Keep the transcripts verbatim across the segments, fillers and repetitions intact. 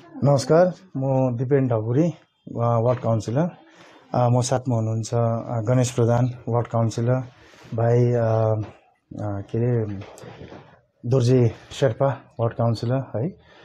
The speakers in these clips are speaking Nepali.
नमस्कार, म दिपेन ढकुरी, वार्ड काउन्सिलर। म साथमा हुनुहुन्छ गणेश प्रधान, वार्ड काउन्सिलर, भाइ के अरे दोर्जे शेर्पा, वार्ड काउन्सिलर है।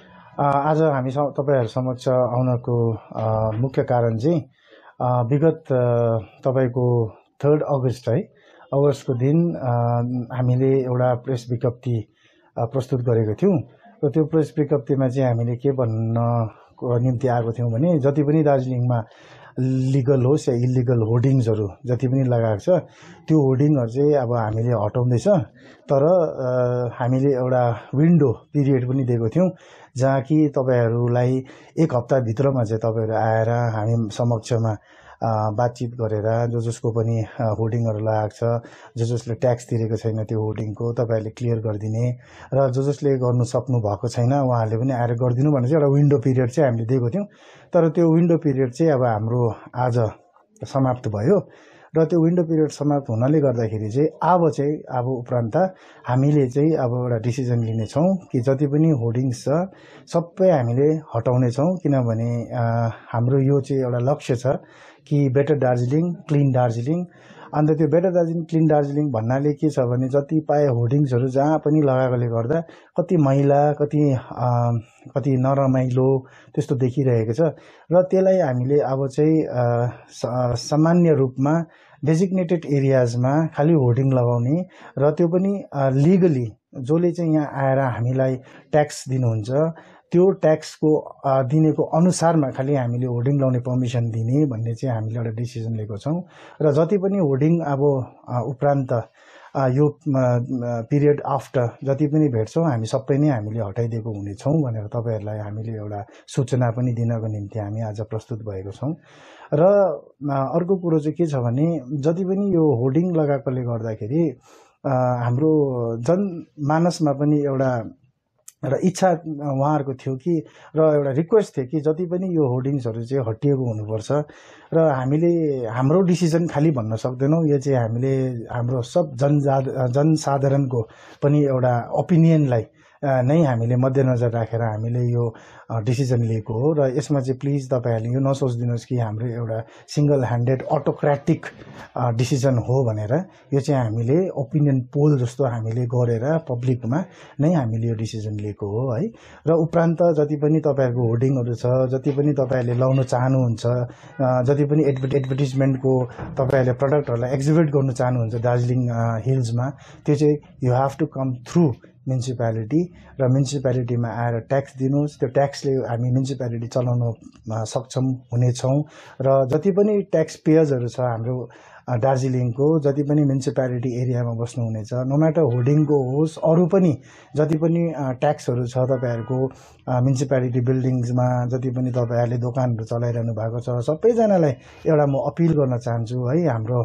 आज हामी तपाईँहरू समक्ष आउनको मुख्य कारण चाहिँ विगत तपाईँको थर्ड अगस्त है अगस्तको दिन हामीले एउटा प्रेस विज्ञप्ति प्रस्तुत गरेको थियौँ र त्यो प्रेस विज्ञप्तिमा चाहिँ हामीले के भन्नको निम्ति आएको थियौँ भने जति पनि दार्जिलिङमा लिगल होस् या इलिगल होर्डिङ्सहरू जति पनि लगाएको छ त्यो होर्डिङहरू चाहिँ अब हामीले हटाउँदैछ। तर हामीले एउटा विन्डो पिरियड पनि दिएको थियौँ जहाँ कि तपाईँहरूलाई एक हप्ताभित्रमा चाहिँ तपाईँहरू आएर हामी समक्षमा बातचित गरेर जो जसको पनि होर्डिङहरू लगाएको छ, जो जसले ट्याक्स तिरेको छैन त्यो होर्डिङको तपाईँहरूले क्लियर गरिदिने र जो जसले गर्नु सक्नु भएको छैन उहाँहरूले पनि आएर गरिदिनु भनेर चाहिँ एउटा विन्डो पिरियड चाहिँ हामीले दिएको थियौँ। तर त्यो विन्डो पिरियड चाहिँ अब हाम्रो आज समाप्त भयो र त्यो विन्डो पिरियड समाप्त हुनाले गर्दाखेरि चाहिँ अब चाहिँ अब उपरान्त हामीले चाहिँ अब एउटा डिसिजन लिनेछौँ कि जति पनि होर्डिङ्स छ सबै हामीले हटाउने छौँ। किनभने हाम्रो यो चाहिँ एउटा लक्ष्य छ कि बेटर दार्जिलिङ, क्लिन दार्जिलिङ। अन्त त्यो बेटर दार्जिलिङ, क्लिन दार्जिलिङ भन्नाले के छ भने जति पाए होर्डिङ्सहरू जहाँ पनि लगाएकोले गर्दा कति मैला, कति कति नरमाइलो त्यस्तो देखिरहेको छ र त्यसलाई हामीले अब चाहिँ सामान्य रूपमा डेजिग्नेटेड एरियाजमा खालि होर्डिङ लगाउने र त्यो पनि लिगली जसले चाहिँ यहाँ आएर हामीलाई ट्याक्स दिनुहुन्छ त्यो ट्याक्सको दिनेको अनुसारमा खालि हामीले होर्डिङ लगाउने पर्मिसन दिने भन्ने चाहिँ हामीले एउटा डिसिजन लिएको छौँ। र जति पनि होर्डिङ अब उपरान्त यो पिरियड आफ्टर जति पनि भेट्छौँ हामी सबै नै हामीले हटाइदिएको हुनेछौँ भनेर तपाईँहरूलाई हामीले एउटा सूचना पनि दिनको निम्ति हामी आज प्रस्तुत भएको छौँ। र अर्को कुरो चाहिँ के छ भने जति पनि यो होर्डिङ लगाएकोले गर्दाखेरि हाम्रो जनमानसमा पनि एउटा एउटा इच्छा उहाँहरूको थियो कि र एउटा रिक्वेस्ट थियो कि जति पनि यो होर्डिङ्सहरू चाहिँ हटिएको हुनुपर्छ र हामीले हाम्रो डिसिजन खालि भन्न सक्दैनौँ। यो चाहिँ हामीले हाम्रो सब जनजा जनसाधारणको पनि एउटा ओपिनियनलाई नै हामीले मध्यनजर राखेर हामीले यो डिसिजन लिएको हो। र यसमा चाहिँ प्लिज तपाईँहरूले यो नसोचिदिनुहोस् कि हाम्रो एउटा सिङ्गल ह्यान्डेड अटोक्रेटिक डिसिजन हो भनेर। यो चाहिँ हामीले ओपिनियन पोल जस्तो हामीले गरेर पब्लिकमा नै हामीले यो डिसिजन लिएको हो है। र उपरान्त जति पनि तपाईँहरूको होर्डिङहरू छ, जति पनि तपाईँहरूले लाउन चाहनुहुन्छ, जति पनि एडभर्ट एडभर्टिजमेन्टको तपाईँहरूले प्रडक्टहरूलाई एक्जिबिट गर्नु चाहनुहुन्छ दार्जिलिङ हिल्समा, त्यो चाहिँ you have to come through municipality र म्युनिसिपालिटीमा आएर ट्याक्स दिनुहोस्। त्यो ट्याक्सले हामी म्युनिसिपालिटी चलाउन सक्षम हुनेछौँ। र जति पनि ट्याक्स पेयर्सहरू छ हाम्रो दार्जिलिङको, जति पनि म्युनिसिपालिटी एरियामा बस्नुहुनेछ, नो म्याटर होर्डिङको होस् अरू पनि जति पनि ट्याक्सहरू छ तपाईँहरूको म्युनिसिपालिटी बिल्डिङ्समा, जति पनि तपाईँहरूले दोकानहरू चलाइरहनु भएको छ सबैजनालाई एउटा म अपिल गर्न चाहन्छु है हाम्रो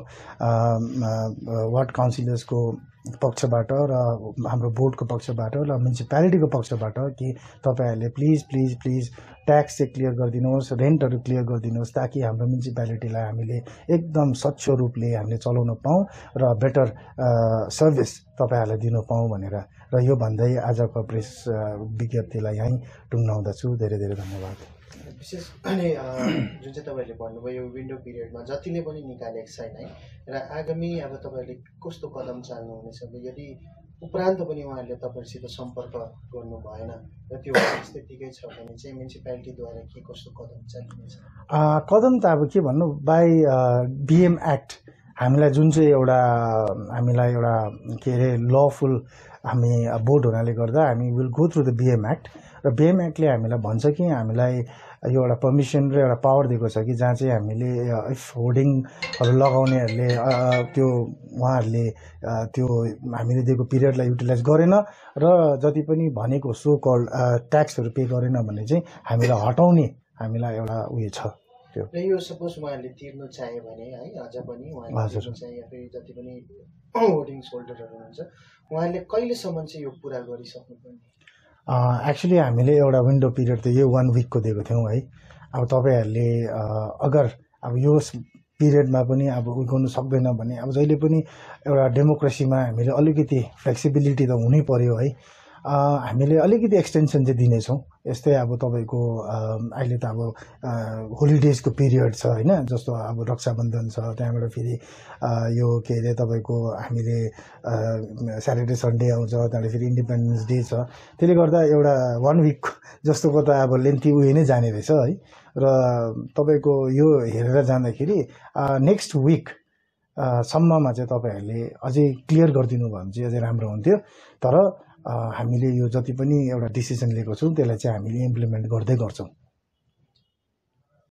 वार्ड काउन्सिलर्सको पक्षबाट र हाम्रो बोर्डको पक्षबाट र म्युनिसिपालिटीको पक्षबाट कि तपाईँहरूले प्लिज प्लिज प्लिज ट्याक्स चाहिँ क्लियर गरिदिनुहोस्, रेन्टहरू क्लियर गरिदिनुहोस् ताकि हाम्रो म्युनिसिपालिटीलाई हामीले एकदम स्वच्छ रूपले हामीले चलाउन पाऊँ र बेटर सर्भिस तपाईँहरूलाई दिनु पाऊँ भनेर। र यो भन्दै आजको प्रेस विज्ञप्तिलाई यहीँ टुङ्गाउँदछु। धेरै धेरै धन्यवाद। विशेष अनि जुन चाहिँ तपाईँहरूले भन्नुभयो यो विन्डो पिरियडमा जतिले पनि निकालेको छैन है र आगामी अब तपाईँहरूले कस्तो कदम चाल्नुहुनेछ यदि उपरान्त पनि उहाँहरूले तपाईँहरूसित सम्पर्क गर्नु भएन र त्यो स्थितिकै छ भने चाहिँ म्युनिसिपालिटीद्वारा के कस्तो कदम चालिनेछ? कदम त अब के भन्नु, बाई बिएम एक्ट हामीलाई जुन चाहिँ एउटा हामीलाई एउटा के अरे लफुल हामी बोर्ड हुनाले गर्दा हामी will go through the BM act र बिएम एक्टले हामीलाई भन्छ कि हामीलाई यो एउटा पर्मिसन र एउटा पावर दिएको छ कि जहाँ चाहिँ हामीले इफ होर्डिङहरू लगाउनेहरूले त्यो उहाँहरूले त्यो हामीले दिएको पिरियडलाई युटिलाइज गरेन र जति पनि भनेको सो कल ट्याक्सहरू पे गरेन भने चाहिँ हामीलाई हटाउने हामीलाई एउटा उयो छ। त्यो र यो सपोज उहाँहरूले तिर्नु चाह्यो भने है अझ पनि उहाँहरूले तिर्नु चाहे या फेरि जति पनि होर्डिङ्स होल्डरहरू हुनुहुन्छ उहाँहरूले कहिलेसम्म चाहिँ यो पुरा गरिसक्नुपर्ने? एक्चुअली हामीले एउटा विन्डो पिरियड त यो वान विकको दिएको थियौँ है। अब तपाईँहरूले अगर अब यो पिरियडमा पनि अब उयो गर्नु सक्दैन भने अब जहिले पनि एउटा डेमोक्रेसीमा हामीले अलिकति फ्लेक्सिबिलिटी त हुनै पर्यो है। हामीले अलिकति एक्सटेन्सन चाहिँ दिनेछौँ। यस्तै अब तपाईँको अहिले त अब होलिडेजको पिरियड छ होइन, जस्तो अब रक्षाबन्धन छ, त्यहाँबाट फेरि यो के अरे तपाईँको हामीले स्याटरडे सन्डे आउँछ, त्यहाँबाट फेरि इन्डिपेन्डेन्स डे छ। त्यसले गर्दा एउटा वान विक जस्तोको त अब लेन्थी उयो नै जाने रहेछ है। र तपाईँको यो हेरेर जाँदाखेरि नेक्स्ट विक सम्ममा चाहिँ तपाईँहरूले अझै क्लियर गरिदिनु भयो भने चाहिँ अझै राम्रो हुन्थ्यो। तर हामीले यो जति पनि एउटा डिसिसन लिएको छौँ त्यसलाई चाहिँ हामीले इम्प्लिमेन्ट गर्दै गर्छौँ।